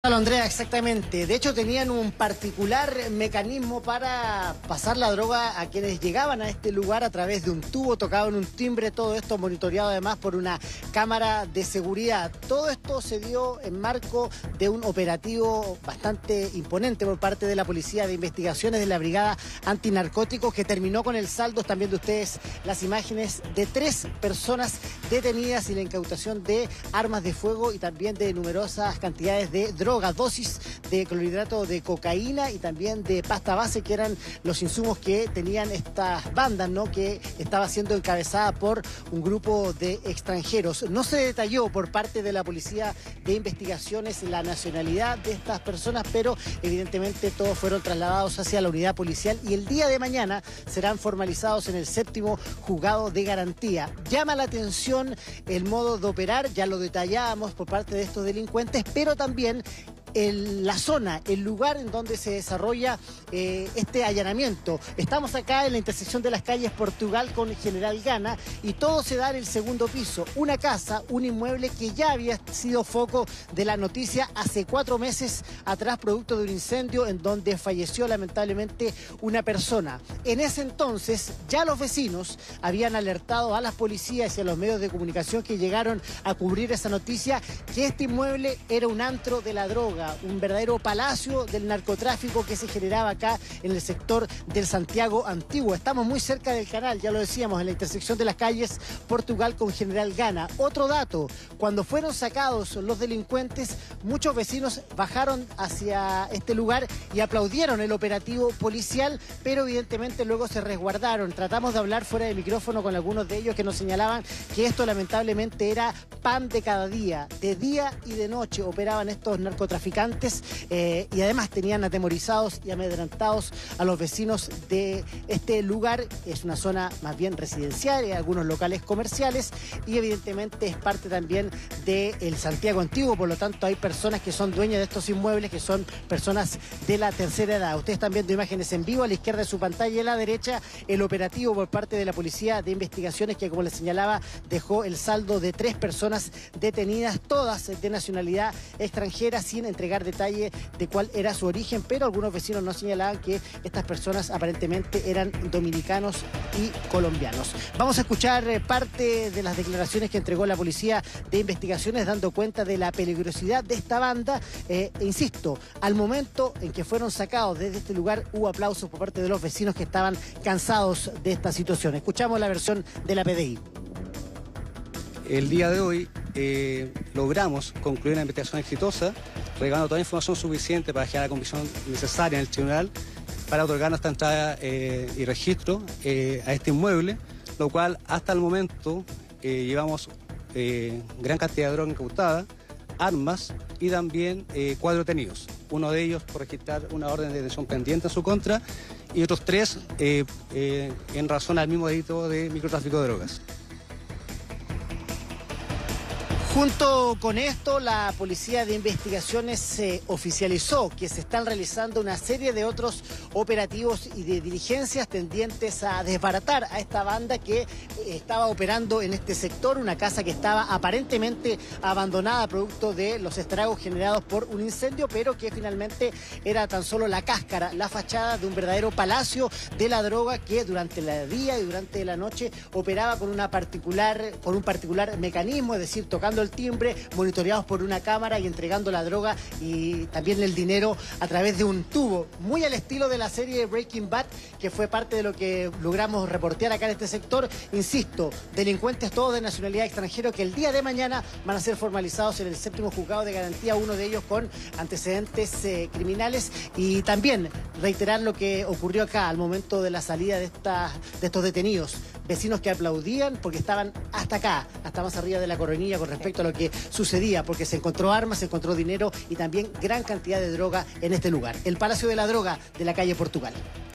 Andrea, exactamente. De hecho, tenían un particular mecanismo para pasar la droga a quienes llegaban a este lugar a través de un tubo, tocaban un timbre, todo esto monitoreado además por una cámara de seguridad. Todo esto se dio en marco de un operativo bastante imponente por parte de la Policía de Investigaciones de la Brigada Antinarcóticos, que terminó con el saldo, están viendo ustedes las imágenes, de 3 personas detenidas y la incautación de armas de fuego y también de numerosas cantidades de droga. Dosis de clorhidrato de cocaína y también de pasta base, que eran los insumos que tenían estas bandas, ¿no?, que estaba siendo encabezada por un grupo de extranjeros. No se detalló por parte de la Policía de Investigaciones la nacionalidad de estas personas, pero evidentemente todos fueron trasladados hacia la unidad policial y el día de mañana serán formalizados en el 7º juzgado de garantía. Llama la atención el modo de operar, ya lo detallábamos por parte de estos delincuentes, pero también la zona, el lugar en donde se desarrolla este allanamiento. Estamos acá en la intersección de las calles Portugal con General Gana y todo se da en el 2º piso. Una casa, un inmueble que ya había sido foco de la noticia hace 4 meses atrás, producto de un incendio en donde falleció lamentablemente una persona. En ese entonces ya los vecinos habían alertado a las policías y a los medios de comunicación que llegaron a cubrir esa noticia que este inmueble era un antro de la droga, un verdadero palacio del narcotráfico que se generaba acá en el sector del Santiago Antiguo. Estamos muy cerca del canal, ya lo decíamos, en la intersección de las calles Portugal con General Gana. Otro dato, cuando fueron sacados los delincuentes, muchos vecinos bajaron hacia este lugar y aplaudieron el operativo policial, pero evidentemente luego se resguardaron. Tratamos de hablar fuera de micrófono con algunos de ellos que nos señalaban que esto lamentablemente era pan de cada día. De día y de noche operaban estos narcotraficantes y además tenían atemorizados y amedrentados a los vecinos de este lugar. Es una zona más bien residencial, hay algunos locales comerciales y evidentemente es parte también del Santiago Antiguo, por lo tanto hay personas que son dueñas de estos inmuebles, que son personas de la tercera edad. Ustedes están viendo imágenes en vivo a la izquierda de su pantalla y a la derecha el operativo por parte de la Policía de Investigaciones, que como les señalaba dejó el saldo de 3 personas detenidas, todas de nacionalidad extranjera, sin entregar detalle de cuál era su origen, pero algunos vecinos nos señalaban que estas personas aparentemente eran dominicanos y colombianos. Vamos a escuchar parte de las declaraciones que entregó la Policía de Investigaciones dando cuenta de la peligrosidad de esta banda. Insisto, al momento en que fueron sacados desde este lugar hubo aplausos por parte de los vecinos que estaban cansados de esta situación. Escuchamos la versión de la PDI. El día de hoy logramos concluir una investigación exitosa, recabando toda la información suficiente para generar la convicción necesaria en el tribunal para otorgar nuestra entrada y registro a este inmueble, lo cual hasta el momento llevamos gran cantidad de droga incautada, armas y también 4 detenidos. Uno de ellos por registrar una orden de detención pendiente en su contra y otros 3 en razón al mismo delito de microtráfico de drogas. Junto con esto, la Policía de Investigaciones oficializó que se están realizando una serie de otros operativos y de diligencias tendientes a desbaratar a esta banda que estaba operando en este sector, una casa que estaba aparentemente abandonada producto de los estragos generados por un incendio, pero que finalmente era tan solo la cáscara, la fachada de un verdadero palacio de la droga que durante el día y durante la noche operaba con un particular mecanismo, es decir, tocando el timbre, monitoreados por una cámara y entregando la droga y también el dinero a través de un tubo, muy al estilo de la serie Breaking Bad, que fue parte de lo que logramos reportear acá en este sector. Insisto, delincuentes todos de nacionalidad extranjera que el día de mañana van a ser formalizados en el 7º juzgado de garantía, uno de ellos con antecedentes criminales, y también reiterar lo que ocurrió acá al momento de la salida de estos detenidos. Vecinos que aplaudían porque estaban hasta acá, hasta más arriba de la coronilla con respecto a lo que sucedía, porque se encontró armas, se encontró dinero y también gran cantidad de droga en este lugar, el Palacio de la Droga de la calle Portugal.